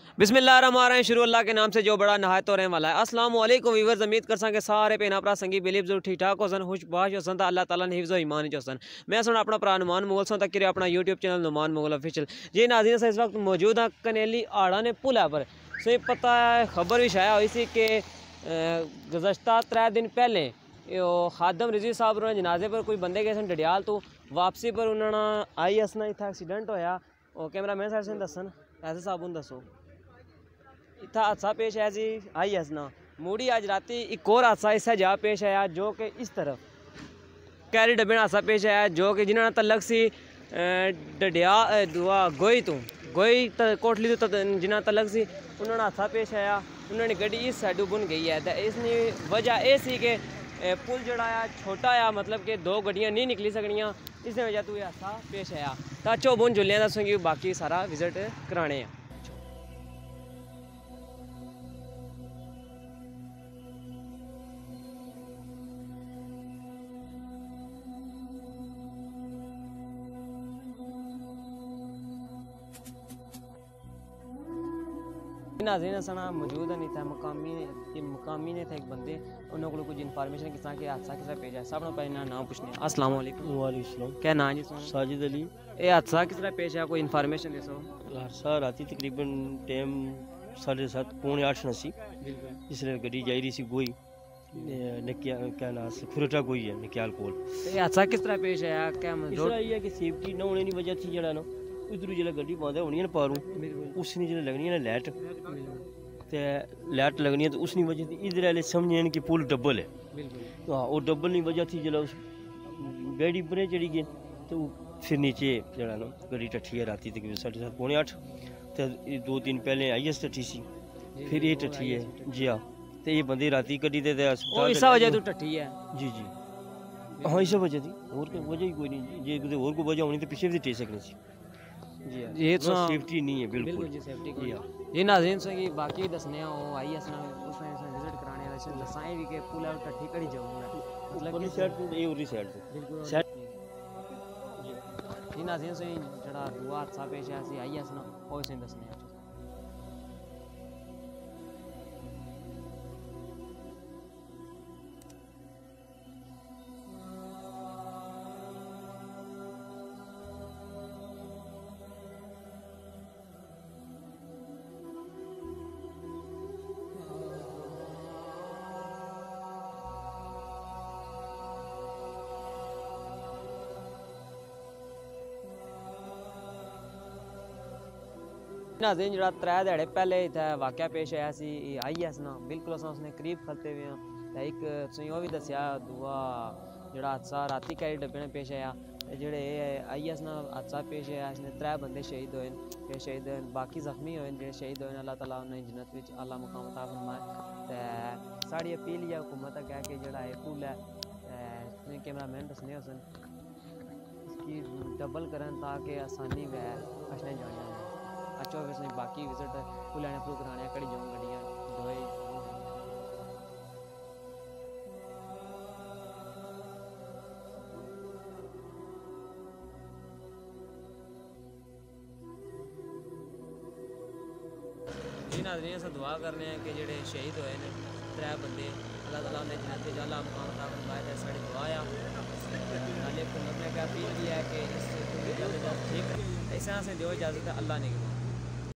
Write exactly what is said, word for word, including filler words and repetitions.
बिस्मिल्लाहिर्रहमानिर्रहीम शुरू अल्लाह के नाम से जो बड़ा नहायत तो रहने वाला है। अस्सलाम वालेकुम वीवर्स, उम्मीद कर सके सारे भैन भरा संगी बिलीव जरूर ठीक ठाक होसन, खुश बाश होसन तो अल्लाह ताला ने हिफ्ज़ व ईमान च होसन। मैं सुन अपना भरा नुमान मुगल सों तक अपना YouTube channel Numan Mughal official जी नाज़रीन से इस वक्त मौजूद हाँ कनेली आड़ा ने पुल पर। सो पता है खबर भी शाया हुई सी कि गुज़श्ता त्रै दिन पहले खादम रिजी साहब ने जनाजे पर कोई बंदे गए सन डडियाल तो वापसी पर उन्होंने आई असना इतना एक्सीडेंट होया। और कैमरा मैन साहब से दसन ऐसे साहब दसो इतना हादसा पेश आया जी आई हसना मूड़ी अज राती एक और हादसा इस जा पेश आया जो कि इस तरफ कैरी डब्बे हादसा पेश आया जो कि जिन्होंने तलक सी डडिया दुआ गोई तो गोई कोटली तो जिन्हें तलक सी उन्होंने हादसा पेश आया। उन्होंने गड्डी इस साइड बुन गई है तो इसकी वजह यह सी कि पुल जड़ा आ छोटा आ मतलब कि दो गड्डियाँ नहीं निकली सकनियाँ, इस वजह तो यह हादसा पेश आया। तो अच्छो बुन जुलिया दसूँगी बाकी सारा विजिट कराने हैं। नाज़रीन असना मौजूद नहीं था मकामी ये मकामी ने थे एक बंदे उन्होंने को कुछ इन्फॉर्मेशन किस कि हादसा किस पेश है। सब पहले नाम पूछने अस्सलाम वालेकुम। वालेकुम क्या नाम जी? साजिद अली। ये हादसा किस पेश है, कोई इन्फॉर्मेशन दसो। हादसा राती तकरीबन टाइम साढ़े सात पौने आठ नसी इसलिए गड्डी जा रही सी गोई नकिया क्या नाम से खुरटा गोई है नकियाल कोल। ये हादसा किस तरह पेश आया? क्या मतलब ये है कि सेफ्टी ना होने की वजह थी जरा ना उधर जो गड्डी बंद होनी है ना पारू उसने जो लगनी है ना लाइट तो लाइट लगनी है तो उसकी वजह से इधर वाले समझे कि पुल डबल है। हाँ वो डबल की वजह थी जरा उस गाड़ी पर चढ़ी गई तो फिर नीचे जरा ना गड्डी टठी है राती तक साढ़े सात पौने आठ तो दो दिन पहले आई एस टठी सी फिर ये टठी है जी हाँ। तो ये बंदे राती गड्डी दे इस वजह तो टठी है जी जी हाँ इस वजह थी और वजह ही कोई नहीं जी किसी और को वजह होनी तो पीछे भी टे सकनी सी जी ये तो सेफ्टी नहीं है बिल्कुल जी सेफ्टी को ये नाज़रीन से कि बाकी दसने वो आई असना उसने विजिट कराने वैसे दसाई भी के पुल आउट टठी कड़ी जाऊंगा मतलब वाली साइड तो ये उरी साइड तो बिल्कुल साइड ये नाज़रीन से जड़ा दुआ हादसा पेश आया सी आई असना वो इसे दसने नाज़रीन जरा त्रै ध्याड़े पहले इतना वाक़या पेश आया सी आई एस ना बिल्कुल अस उसने करीब खलते हुए हैं। एक तुम भी दसिया दूआ जरा हादसा राती कैरी डब्बे ने पेश आया जेड़े आई एस ना हादसा पेश आया इसने त्रै बंदे शहीद होए फिर शहीद होए बाकी जख्मी होए जेड़े शहीद होए अल्लाह ताला उन्हें जन्नत विच आला मुकाम अता फरमाए। ते साड़ी अपील है हुकूमत अगे कि जड़ा है पुल है तुम कैमरा मैन दसने होसन इसकी डबल करन ताकि आसानी वै अचने जाने अच्छा वैसे बाकी विजिट पुल आने प्रू कराने कड़ी जाऊँ गड्डियाँ दोए जी नाज़रीन से दुआ करने हैं कि जेडे शहीद होए ने त्रै बंदे अल्लाह ताला ने जन्नत च आला मुकाम अता फरमाए। साड़ी दुआ आ नाले हुकूमत ने क्या अपील की है कि इस ठीक ऐसा से दो इजाज़त है अल्लाह ने।